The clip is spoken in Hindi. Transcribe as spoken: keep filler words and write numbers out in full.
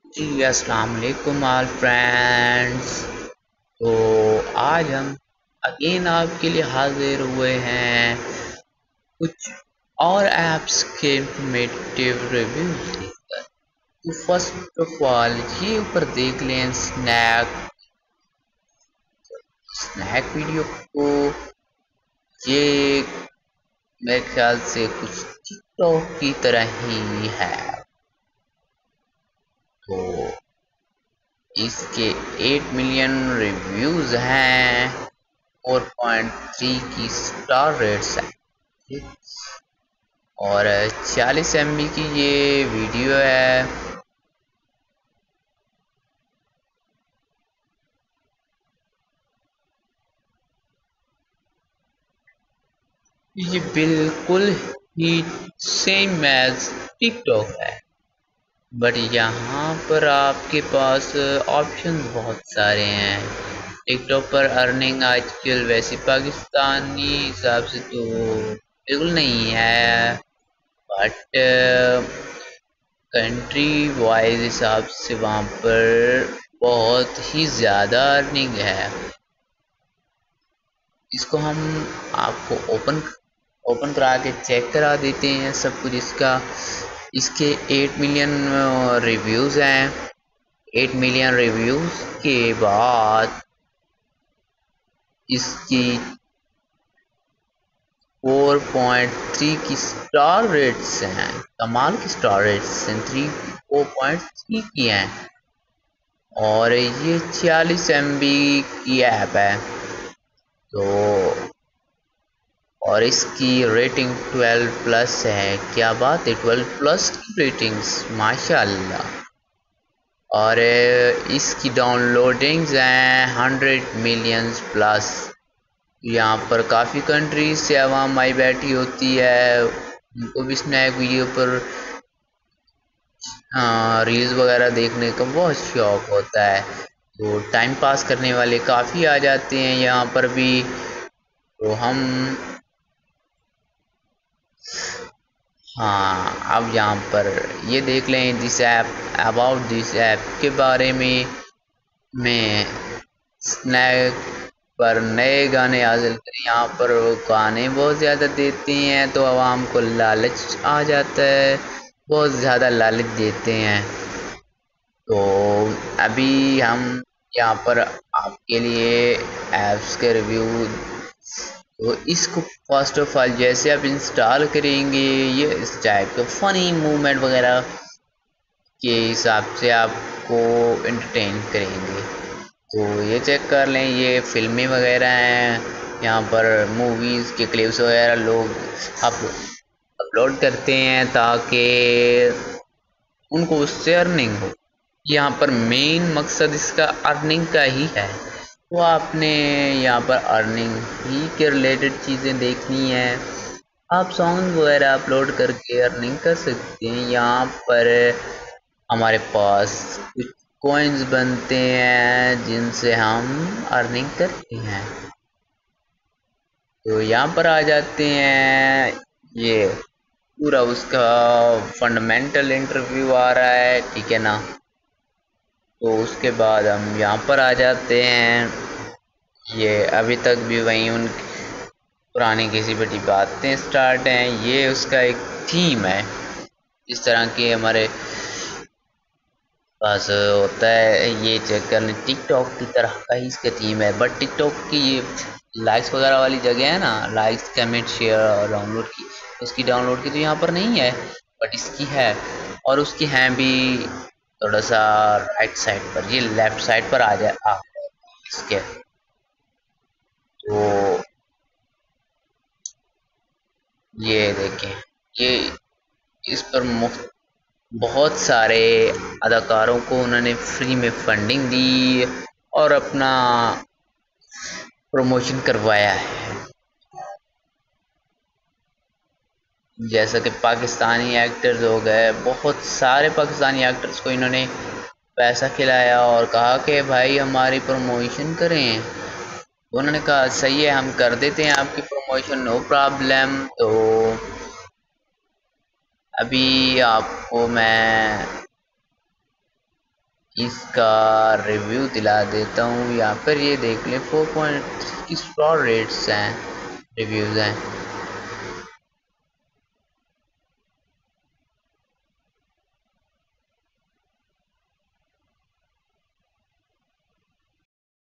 जी अस्सलाम वालेकुम ऑल फ्रेंड्स। तो आज हम अगेन आपके लिए हाजिर हुए हैं कुछ और ऐप्स के इंफॉर्मेटिव रिव्यूज लेकर। तो फर्स्ट ऑफ ऑल ये ऊपर देख लें स्नैक स्नैक वीडियो को। ये मेरे ख्याल से कुछ टिकटॉक की तरह ही है। तो इसके आठ मिलियन रिव्यूज हैं, चार पॉइंट तीन की स्टार रेट्स है और चालीस एम बी की ये वीडियो है। ये बिल्कुल ही सेम एज टिकटॉक है, बट यहाँ पर आपके पास ऑप्शंस बहुत सारे हैं। टिकटॉक पर अर्निंग आजकल वैसे पाकिस्तानी हिसाब से तो बिल्कुल नहीं है, बट कंट्री वाइज हिसाब से वहाँ पर बहुत ही ज़्यादा अर्निंग है। इसको हम आपको ओपन ओपन करा के चेक करा देते हैं सब कुछ इसका। इसके आठ मिलियन रिव्यूज़ हैं। आठ मिलियन रिव्यूज़ के बाद इसकी चार पॉइंट तीन की स्टार रेट्स हैं। कमाल की स्टार रेट्स हैं, थ्री फोर पॉइंट थ्री की हैं और ये छियालीस एम बी की ऐप है। तो और इसकी रेटिंग बारह प्लस है। क्या बात है, बारह प्लस की रेटिंग्स, माशाल्लाह। और इसकी डाउनलोडिंग्स हैं हंड्रेड मिलियंस प्लस। यहाँ पर काफ़ी कंट्रीज से आवाम आई बैठी होती है, उनको भी स्नैक वीडियो पर रील्स वगैरह देखने का बहुत शौक होता है। तो टाइम पास करने वाले काफ़ी आ जाते हैं यहाँ पर भी। तो हम हाँ, अब यहाँ पर ये देख लें this app, about this app के बारे में। मैं स्नैक पर नए गाने हासिल करें, यहाँ पर वो गाने बहुत ज़्यादा देते हैं तो आवाम को लालच आ जाता है, बहुत ज़्यादा लालच देते हैं। तो अभी हम यहाँ पर आपके लिए ऐप्स के रिव्यू। तो इसको फर्स्ट ऑफ ऑल जैसे आप इंस्टॉल करेंगे, ये इस टाइप के फ़नी मूवमेंट वगैरह के हिसाब से आपको एंटरटेन करेंगे। तो ये चेक कर लें, ये फिल्में वगैरह हैं, यहाँ पर मूवीज़ के क्लिप्स वगैरह लोग अप अपलोड करते हैं ताकि उनको उससे अर्निंग हो। यहाँ पर मेन मकसद इसका अर्निंग का ही है। तो आपने यहाँ पर अर्निंग ही के रिलेटेड चीज़ें देखनी है। आप सॉन्ग वगैरह अपलोड करके अर्निंग कर सकते हैं। यहाँ पर हमारे पास कुछ कॉइन्स बनते हैं जिनसे हम अर्निंग करते हैं। तो यहाँ पर आ जाते हैं, ये पूरा उसका फंडामेंटल इंटरव्यू आ रहा है, ठीक है ना। तो उसके बाद हम यहाँ पर आ जाते हैं। ये अभी तक भी वहीं उन पुरानी किसी बड़ी बातें स्टार्ट हैं। ये उसका एक थीम है, इस तरह के हमारे पास होता है। ये चेक कर लें, टिकटॉक की तरह का ही इसका थीम है, बट टिकटॉक की ये लाइक्स वगैरह वाली जगह है ना, लाइक्स कमेंट शेयर और डाउनलोड की, उसकी डाउनलोड की तो यहाँ पर नहीं है, बट इसकी है। और उसकी हैं भी थोड़ा सा राइट साइड पर, ये लेफ्ट साइड पर आ जाए आ इसके। तो ये देखें, ये इस पर मुफ्त बहुत सारे अदाकारों को उन्होंने फ्री में फंडिंग दी और अपना प्रमोशन करवाया है। जैसा कि पाकिस्तानी एक्टर्स हो गए, बहुत सारे पाकिस्तानी एक्टर्स को इन्होंने पैसा खिलाया और कहा कि भाई हमारी प्रमोशन करें। उन्होंने कहा सही है, हम कर देते हैं आपकी प्रमोशन, नो प्रॉब्लम। तो अभी आपको मैं इसका रिव्यू दिला देता हूँ। यहाँ पर ये देख लें फोर पॉइंट की स्टार रेट्स हैं, रिव्यूज़ हैं।